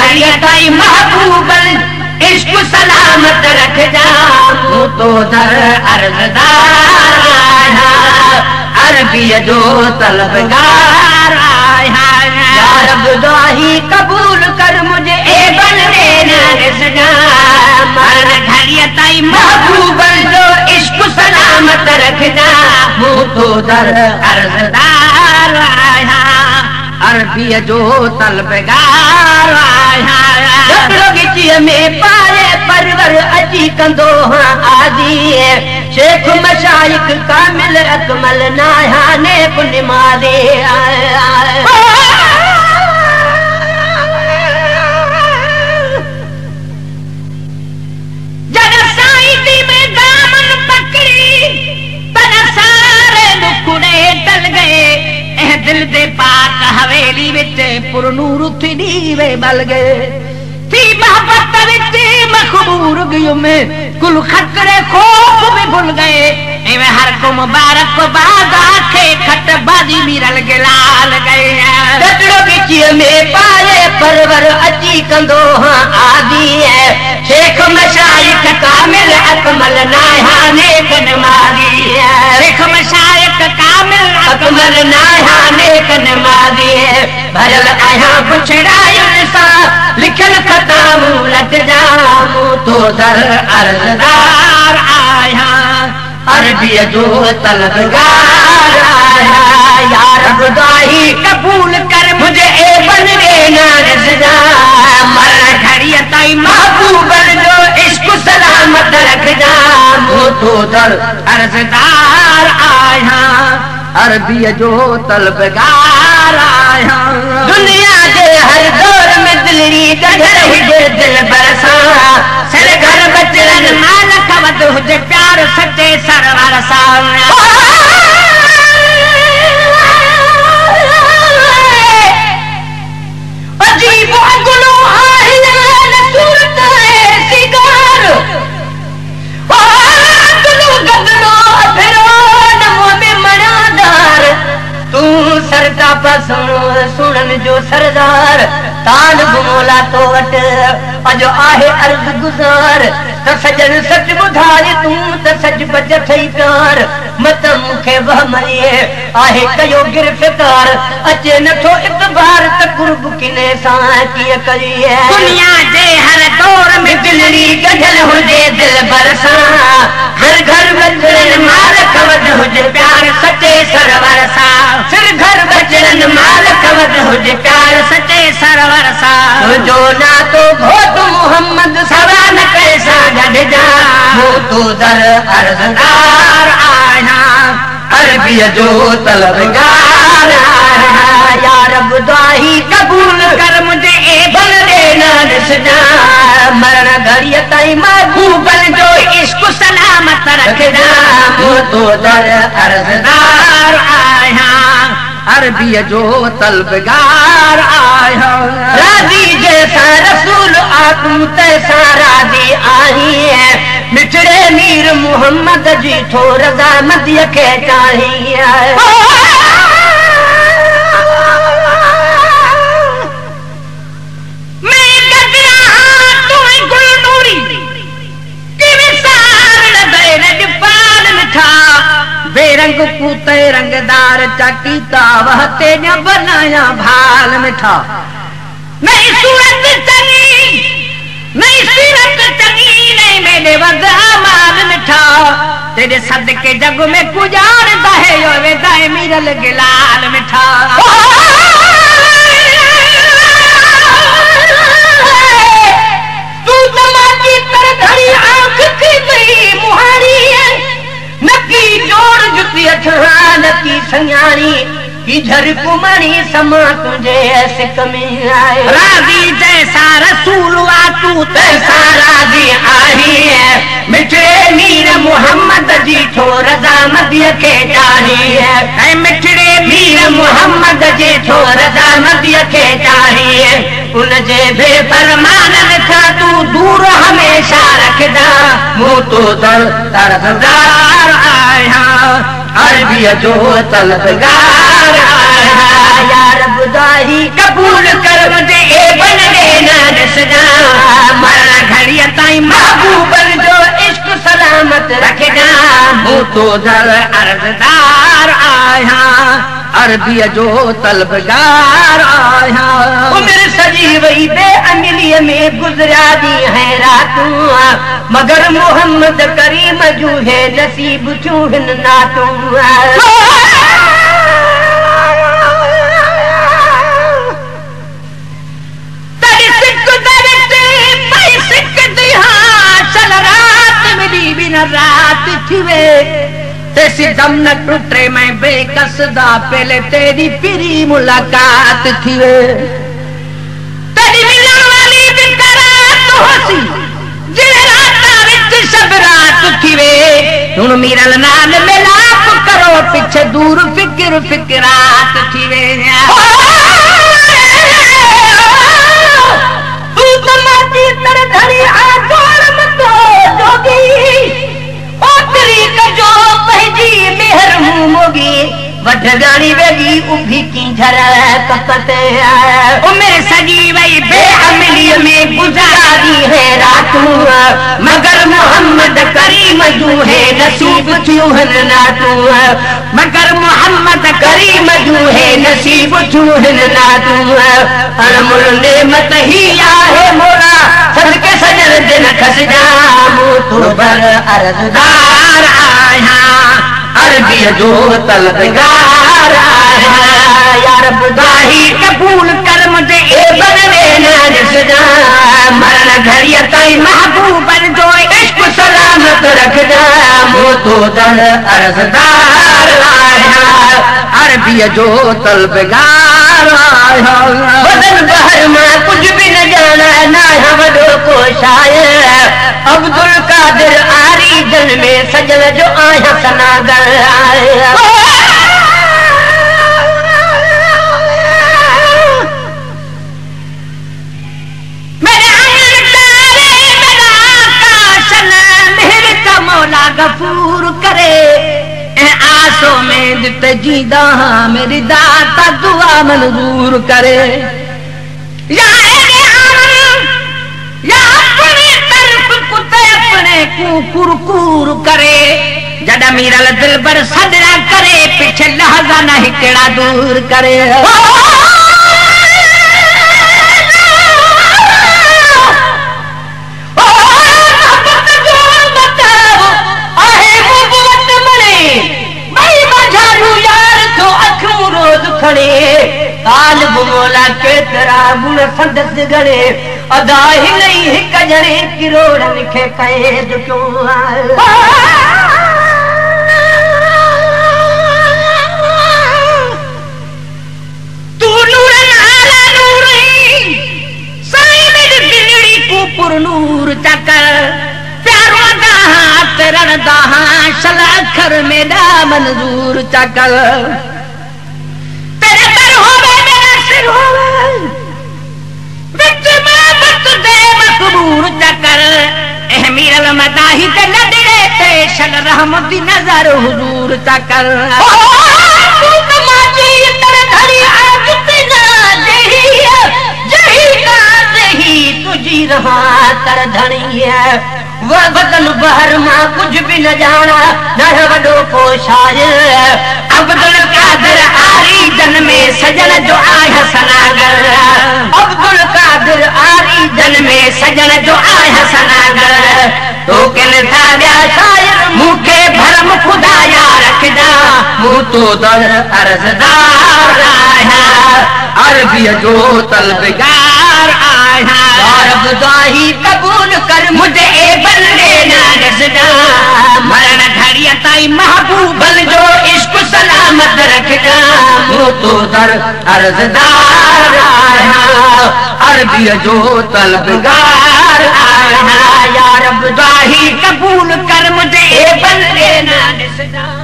घड़िया ताई महबूब इश्क सलामत रख जा तो दर अर्जदार आया अरबी जो तलबगार आया या रब दुआही कबूल कर मुझे ए बनने न सजा मन घड़िया ताई महबूब जो इश्क सलामत रख जा तो दर अर्जदार आया अरबी जो तलबगार आया में पाए परवर अजी कंदो हाँ आजी शेख मशाइख कामिल अकमल नाया ने पुनिमादे जग साईं में दामन पकड़ी पर सारे दुखड़े टल गए दिल दे पाक हवेली विच पुरनूर थी दीवे बल गए थी मोहब्बत विच मखबूर गयो में कुल खतरे खौफ में भूल गए एवे हर को मुबारक बाद आखे खट बाजी मिरल के लाल गए डटड़ो बिची में पाए परवर अची कंदो हां आदि है शेख मशाइख कामिल अकमल नाया ने नमाजी है शेख मशाइख कामिल अकमल नाया ने नमाजी है भरल आया पुछड़ायन सा लिखल खताम लट जामू तो दर अर्जदार आया अरबी जो तलबगार आया या रब दुआही कबूल कर मुझे ए बनने न सजा मर घड़िया ताई महबूब जो इश्क सलामत रख जामू तो दर अर्जदार आया अरबी जो तलबगार आया दुनिया के हर दौर में दिलरी गढ़ हुजे दिल बरसा सर घर बचरन माल खवत हुजे प्यार सच्चे सरवर सा अजीब गुलो आहियान सूरत है सिगार गुलो गगनो फिरो नमो में मनादार तू सरदा पसुन सुनन जो सरदार तान गुमोला तो वट अजो आहे अर्ज गुजार त सजन सच बुधारे तू त सच बच थई प्यार मत मुखे वहमरिए आहे कयो गिरफ्तार अचे नथो इतबार त कुर्ब किने सा किए करिए दुनिया जे हर दौर में दिलरी गजल हुजे दिल बरसा घर घर बचरन माल खवद हुजे प्यार सच्चे सरवर सा सिर घर बचरन माल खवद हुजे प्यार सच्चे सरवर सा जो ना तो घोट मोहम्मद सवा न कैसा गढ़ जा वो तो दर अर्जदार आया अरबी जो तलबगार आया या रब दुआही कबूल कर मुझे ए बनने न सजा मरण घड़िया ताई महबूब जो इश्क सलामत रख जा वो तो दर अर्जदार आया अरबी जो तलबगार आया राजी जैसा रसूल आतू तैसा राजी आई है मिठड़े मीर मोहम्मद जी थो रजा मदिय के चाहिए मैं गदरा तू गुल नूरी कि विसार लदे रजपाल मिठा बेरंग कूते रंगदार चकीता वहते न बनाया भाल मिठा नहीं सूरत चंगी नहीं सीरत चंगी नहीं मेरे वदा माल मिठा तेरे सदके जग में गुजारदा है यो वेदाए मिरल गिलाल मिठा तू तमाची तर धड़ी आंख की मई मुहारी नकी जोड़ जुती अठरा नकी संयानी की झर कुमरी समा तुझे ऐसे कमी आए राजी जैसा रसूल तू तैसा राजी आई है मिठे मीर मोहम्मद जी थो रजा मदिय के चाही है मिठड़े मीर मोहम्मद जी थो रजा मदिय के चाही है उनजे बेफरमान था तू दूर हमेशा रखदा मुँह तो तरसदार आया अरबी जो तलबगार आया या रब दाही कबूल कर मुझे ए बंदे ना ॾिसजा मरण घड़ीअ ताईं महबूबन जो इश्क सलामत रखजा मूं तो दर अर्ज़दार आहियां अरबीअ जो तलबगार आहियां उमिरि सजी वई बेअमलीअ में गुज़रिया ॾींहं ऐं रातूं मगर मोहम्मद करीम जूं हे नसीब थियूं हिन नातूं रात थी वे तेसी दम न टूटे मैं बेकसदा पहले तेरी फिरी मुलाकात थी वे तेरी मिलन वाली बिकरात होसी जिने राता विच सब रात थी वे हुन मिलन नाल मिलाप करो पीछे दूर फिक्र फिक्रात थी वे तू तो माटी तर धरी आगोर मतो जोगी जो पंहिंजी मेहर मोगी वढगाणी वेगी उभी की झर कपत उमिरि सजी वई बेअमलीअ में गुज़ारी है रातूं मगर मोहम्मद करीम जूं है नसीब थियूं हिन नातूं मगर मोहम्मद करीम जूं है नसीब थियूं हिन नातूं अनमुल नेमत ही आहे मोला सदके सजन दिन खसजा मूं तो बर अर्ज़दार आहियां अरबीअ जो तलबगार आहियां या रब दाही कबूल कर मुझे ए बंदे ना ॾिसजा मरण घड़ीअ ताईं महबूबन जो इश्क सलामत रखजा मूं तो दर अर्ज़दार आहियां अरबीअ जो तलबगार आहियां बदन बहर मां कुझु बि न ॼाणा ना वॾो को शायर अब्दुल कादिर आरी जन में सजन जो आहियां सनागर मेरे मेहर का मौला गफूर करे आसो में दित जीदा मेरी दाता दुआ मंजूर करे या कुर करे जॾहिं मीरल दिल पर सदरा करे पीछे लहज़ा न हिकड़ा दूर करे काल बुमोला केतरा गुण संदस गणे अदा ही नहीं हिक जणे किरोड़न खे कैद क्यों तू नूर नाला नूरी साईं मेरी बिगड़ी को पुर नूर चकर प्यारो दाहा तेरन दाहा शलाखर में दा मंजूर चकर चकर मीरल मदाही ते लड़े ते शल रहमती नजर हुजूर चकर तुझी रहा कर धनी वह बदन बहर मां कुछ भी न जाना न वडो को शायर अब्दुल कादिर आरी जन में सजन जो आया सनागर अब्दुल कादिर आरी जन में सजन जो आया सनागर तो किन था शायर मुखे भरम खुदाया रखदा मुंह तो दर अर्ज़दार आया अरबीअ जो तलबगार आया रब दाही कबूल कर मुझे ए बंदे ना ॾिसजा मरण घड़ीअ ताईं महबूबन जो इश्क सलामत रखजा मुंह तो दर अर्ज़दार आया अरबीअ जो तलबगार आया या रब दाही कबूल कर मुझे ए बंदे ना ॾिसजा।